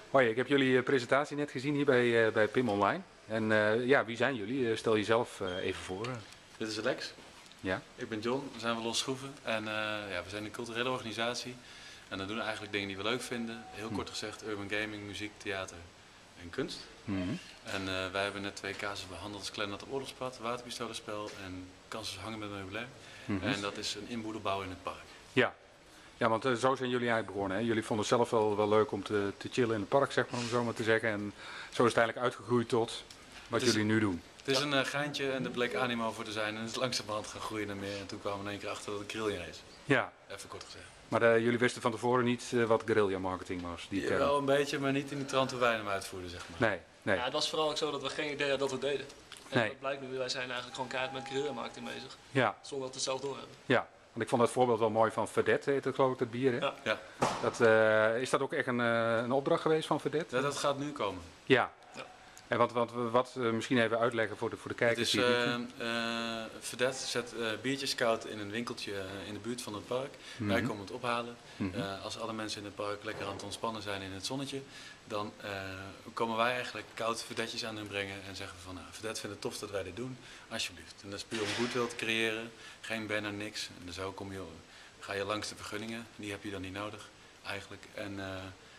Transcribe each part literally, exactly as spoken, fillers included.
Hoi, ik heb jullie eh, presentatie net gezien hier bij, eh, bij P I M Online. En eh, ja, wie zijn jullie? Eh, Stel jezelf eh, even voor. eh. Dit is Lex. Ja? Ik ben John, we zijn van Los Schroeven en uh, ja, we zijn een culturele organisatie en dan doen we eigenlijk dingen die we leuk vinden. Heel kort gezegd urban gaming, muziek, theater en kunst. Mm-hmm. En uh, wij hebben net twee casussen behandeld als Kleinert op Oorlogspad, waterpistolenspel en kansen hangen met meubilair. Mm-hmm. En dat is een inboedelbouw in het park. Ja. Ja, want uh, zo zijn jullie eigenlijk begonnen. Hè? Jullie vonden het zelf wel, wel leuk om te, te chillen in het park, zeg maar, om zo maar te zeggen. En zo is het eigenlijk uitgegroeid tot wat is, jullie nu doen. Het is een uh, geintje en er bleek animo voor te zijn en het is langzamerhand gaan groeien naar meer. En toen kwamen we in één keer achter dat het guerrilla is. Ja. Even kort gezegd. Maar uh, jullie wisten van tevoren niet uh, wat guerrilla marketing was? Die ja, wel een beetje, maar niet in die trant hoe wij hem uitvoerden, zeg maar. Nee, nee. Ja, het was vooral ook zo dat we geen idee hadden dat we deden. En Nee. dat blijkt nu, wij zijn eigenlijk gewoon keihard met guerrilla marketing bezig. Ja. Zonder dat we het zelf doorhebben. Ja. Want ik vond dat voorbeeld wel mooi van Vedette, heet het geloof ik, dat bier. Hè? Ja. Ja. Dat, uh, is dat ook echt een, uh, een opdracht geweest van Vedette? Ja, dat gaat nu komen. Ja. Ja. En wat, wat, wat uh, misschien even uitleggen voor de, voor de kijkers. Het is, uh, uh, Vedette zet uh, biertjes koud in een winkeltje uh, in de buurt van het park. Mm-hmm. Wij komen het ophalen. Mm-hmm. uh, als alle mensen in het park lekker aan het ontspannen zijn in het zonnetje, dan uh, komen wij eigenlijk koud Vedetjes aan hun brengen en zeggen van nou, Vedette vindt het tof dat wij dit doen, alsjeblieft. En dat is puur om goodwill te creëren, geen banner, niks. En zo kom je, ga je langs de vergunningen, die heb je dan niet nodig eigenlijk. En uh,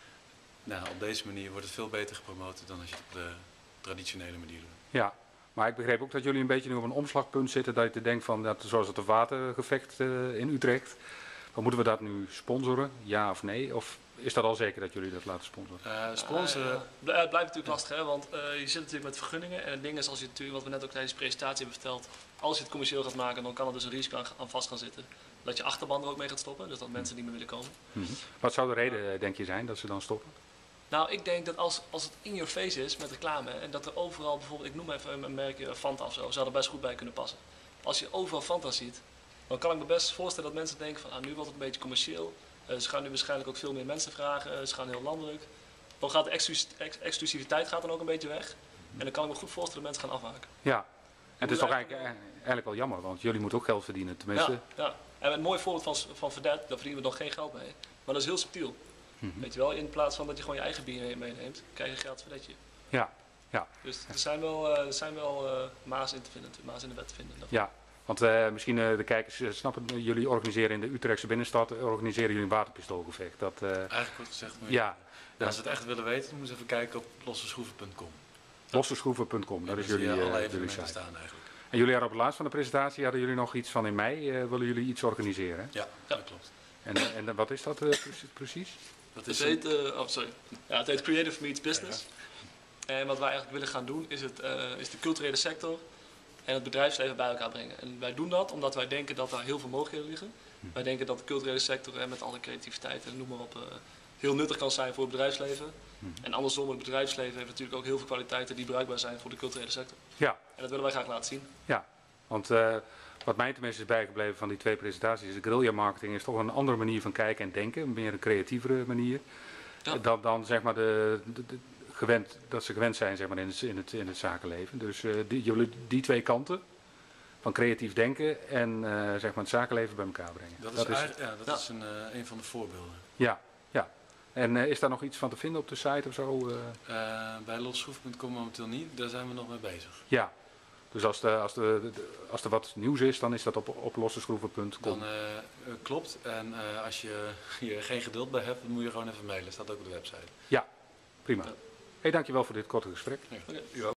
nou, op deze manier wordt het veel beter gepromoot dan als je het op de traditionele manier doet. Ja, maar ik begreep ook dat jullie een beetje nu op een omslagpunt zitten dat je denkt van, dat, zoals het watergevecht uh, in Utrecht, dan moeten we dat nu sponsoren, ja of nee? Of is dat al zeker dat jullie dat laten sponsoren? Uh, sponsoren? Uh, ja. Het blijft natuurlijk lastig, hè? Want uh, je zit natuurlijk met vergunningen en het ding is, als je natuurlijk, wat we net ook tijdens de presentatie hebben verteld, als je het commercieel gaat maken, dan kan er dus een risico aan, aan vast gaan zitten. Dat je achterban er ook mee gaat stoppen, dus dat mensen niet meer willen komen. Mm-hmm. Wat zou de reden, denk je, zijn dat ze dan stoppen? Nou, ik denk dat als, als het in your face is met reclame en dat er overal bijvoorbeeld, ik noem even een merkje Fanta of zo, zou er best goed bij kunnen passen. Als je overal Fanta ziet, dan kan ik me best voorstellen dat mensen denken van ah, nu wordt het een beetje commercieel. Uh, ze gaan nu waarschijnlijk ook veel meer mensen vragen, uh, ze gaan heel landelijk. Dan gaat de exclus ex exclusiviteit gaat dan ook een beetje weg. En dan kan ik me goed voorstellen dat mensen gaan afhaken. Ja, en het is toch eigenlijk, eigenlijk wel jammer, want jullie moeten ook geld verdienen, tenminste. Ja, ja. En een mooi voorbeeld van, van Vedette, daar verdienen we nog geen geld mee. Maar dat is heel subtiel. Mm-hmm. Weet je wel, in plaats van dat je gewoon je eigen bier meeneemt, krijg je geld Vedetje. Ja, ja. Dus er zijn wel, uh, er zijn wel uh, maas in te vinden, maas in de wet te vinden. Daarvoor. Ja, want uh, misschien uh, de kijkers uh, snappen, jullie organiseren in de Utrechtse binnenstad, uh, organiseren jullie een waterpistoolgevecht. Dat, uh, Eigenlijk kort gezegd, maar ja. Ja, als ze het echt willen weten, moeten ze even kijken op losseschroeven punt com. losseschroeven punt com, dat is jullie, uh, jullie site. Staan eigenlijk. En jullie hadden op het laatst van de presentatie, hadden jullie nog iets van in mei, uh, willen jullie iets organiseren? Ja, ja. Dat klopt. En, en wat is dat uh, precies? Dat is het, heet, uh, oh, sorry. Ja, het heet Creative Meets Business. Ja. En wat wij eigenlijk willen gaan doen is, het, uh, is de culturele sector en het bedrijfsleven bij elkaar brengen. En wij doen dat omdat wij denken dat daar heel veel mogelijkheden liggen. Hm. Wij denken dat de culturele sector uh, met alle creativiteit en noem maar op uh, heel nuttig kan zijn voor het bedrijfsleven. Hm. En andersom, het bedrijfsleven heeft natuurlijk ook heel veel kwaliteiten die bruikbaar zijn voor de culturele sector. Ja. En dat willen wij graag laten zien. Ja, want uh, wat mij tenminste is bijgebleven van die twee presentaties, de guerrilla marketing is toch een andere manier van kijken en denken, meer een creatievere manier. Ja. Dan, dan zeg maar de, de, de gewend, dat ze gewend zijn zeg maar, in, het, in, het, in het zakenleven. Dus uh, die, jullie die twee kanten van creatief denken en uh, zeg maar het zakenleven bij elkaar brengen. Dat is, dat is, ja, dat ja. is een, uh, een van de voorbeelden. Ja, ja. En uh, is daar nog iets van te vinden op de site of zo? Uh? Uh, bij losschroeven punt com momenteel niet, daar zijn we nog mee bezig. Ja. Dus als, de, als, de, de, als er wat nieuws is, dan is dat op, op losseschroeven punt com. Dan uh, uh, klopt. En uh, als je hier geen geduld bij hebt, dan moet je gewoon even mailen. Dat staat ook op de website. Ja, prima. Ja. Hey, dankjewel voor dit korte gesprek. Ja. Okay.